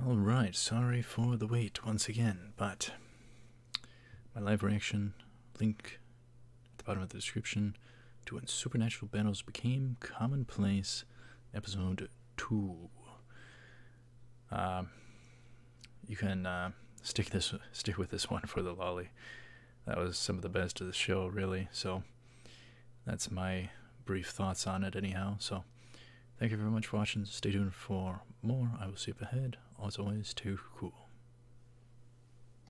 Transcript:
Alright, sorry for the wait once again, but my live reaction link at the bottom of the description to when Supernatural Battles Became Commonplace, episode 2. You can stick with this one for the lolly. That was some of the best of the show, really. So that's my brief thoughts on it, anyhow. So thank you very much for watching. Stay tuned for more. I will see you up ahead. As always, too cool.